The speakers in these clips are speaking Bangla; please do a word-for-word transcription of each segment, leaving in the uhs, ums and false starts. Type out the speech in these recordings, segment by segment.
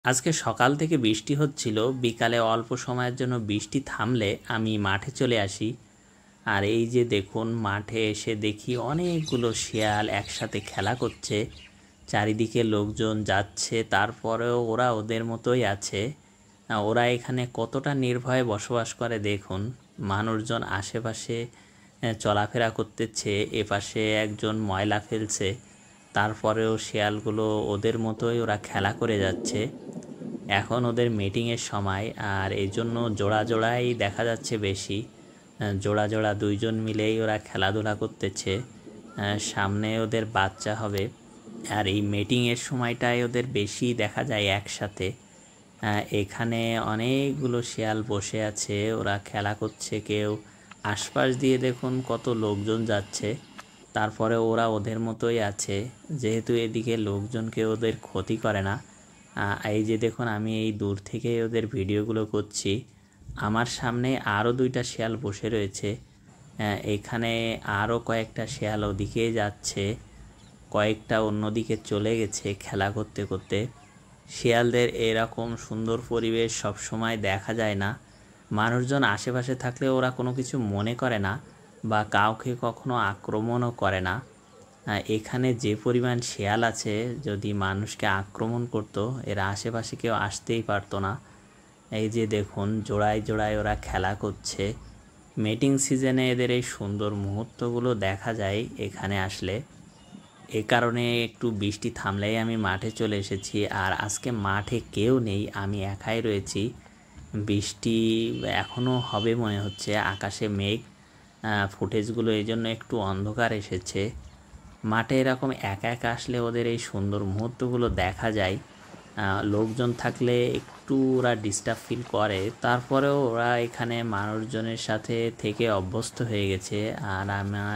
আজকে সকাল থেকে বৃষ্টি হচ্ছিল, বিকালে অল্প সময়ের জন্য বৃষ্টি থামলে আমি মাঠে চলে আসি। আর এই যে দেখুন, মাঠে এসে দেখি অনেকগুলো শিয়াল একসাথে খেলা করছে। চারিদিকে লোকজন যাচ্ছে, তারপরেও ওরা ওদের মতোই আছে। আহ, ওরা এখানে কতটা নির্ভয়ে বসবাস করে দেখুন। মানুষজন আশেপাশে আহ, চলাফেরা করতেছে, এপাশে একজন ময়লা ফেলছে, তারপরেও শিয়ালগুলো ওদের মতোই ওরা খেলা করে যাচ্ছে। এখন ওদের মিটিংয়ের সময়, আর এই জন্য জোড়া জোড়াই দেখা যাচ্ছে বেশি। আহ, জোড়া জোড়া দুইজন মিলেই ওরা খেলাধুলা করতেছে। আহ, সামনে ওদের বাচ্চা হবে। আর এই মিটিংয়ের সময়টায় ওদের বেশি দেখা যায় একসাথে। আহ, এখানে অনেকগুলো শিয়াল বসে আছে, ওরা খেলা করছে। কেউ আশপাশ দিয়ে দেখুন কত লোকজন যাচ্ছে, তারপরে ওরা ওদের মতোই আছে, যেহেতু এদিকে লোকজনকে ওদের ক্ষতি করে না। আহ, এই যে দেখুন, আমি এই দূর থেকে ওদের ভিডিওগুলো করছি। আমার সামনে আরও দুইটা শিয়াল বসে রয়েছে। আহ, এখানে আরও কয়েকটা শিয়াল ওদিকে যাচ্ছে, কয়েকটা অন্যদিকে চলে গেছে খেলা করতে করতে। শিয়ালদের এরকম সুন্দর পরিবেশ সব সময় দেখা যায় না। মানুষজন আশেপাশে থাকলে ওরা কোনো কিছু মনে করে না বা কাউকে কখনো আক্রমণও করে না। এখানে যে পরিমাণ শিয়াল আছে, যদি মানুষকে আক্রমণ করতো, এরা আশেপাশে কেউ আসতেই পারতো না। এই যে দেখুন, জোড়ায় জোড়ায় ওরা খেলা করছে। মিটিং সিজনে এদের এই সুন্দর মুহূর্তগুলো দেখা যায় এখানে আসলে। এ কারণে একটু বৃষ্টি থামলেই আমি মাঠে চলে এসেছি। আর আজকে মাঠে কেউ নেই, আমি একাই রয়েছি। বৃষ্টি এখনও হবে মনে হচ্ছে, আকাশে মেঘ। ফুটেজগুলো এই জন্য একটু অন্ধকার এসেছে। মাঠে এরকম একা একা আসলে ওদের এই সুন্দর মুহূর্তগুলো দেখা যায়। লোকজন থাকলে একটু ওরা ডিস্টার্ব ফিল করে, তারপরেও ওরা এখানে মানুষজনের সাথে থেকে অভ্যস্ত হয়ে গেছে। আর আমার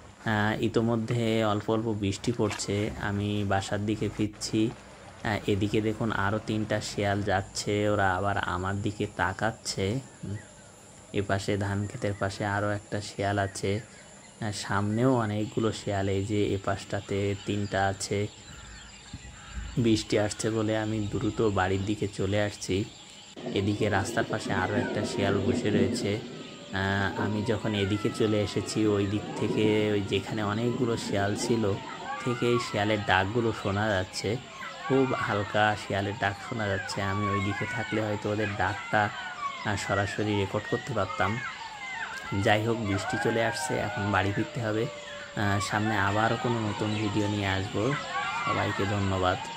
ইতোমধ্যে অল্প অল্প বৃষ্টি পড়ছে, আমি বাসার দিকে ফিরছি। এদিকে দেখুন আরও তিনটা শিয়াল যাচ্ছে, ওরা আবার আমার দিকে তাকাচ্ছে। এপাশে ধান ক্ষেতের পাশে আরও একটা শিয়াল আছে, সামনেও অনেকগুলো শিয়াল। এই যে এ পাশটাতে তিনটা আছে। বৃষ্টি আসছে বলে আমি দ্রুত বাড়ির দিকে চলে আসছি। এদিকে রাস্তার পাশে আরও একটা শিয়াল বসে রয়েছে। আমি যখন এদিকে চলে এসেছি, ওই দিক থেকে ওই যেখানে অনেকগুলো শিয়াল ছিল থেকে এই শিয়ালের ডাকগুলো শোনা যাচ্ছে। খুব হালকা শিয়ালের ডাক শোনা যাচ্ছে। আমি ওই দিকে থাকলে হয়তো ওদের ডাকটা সরাসরি রেকর্ড করতে পারতাম। যাই হোক, বৃষ্টি চলে আসছে, এখন বাড়ি ফিরতে হবে। সামনে আবারও কোনো নতুন ভিডিও নিয়ে আসবো। সবাইকে ধন্যবাদ।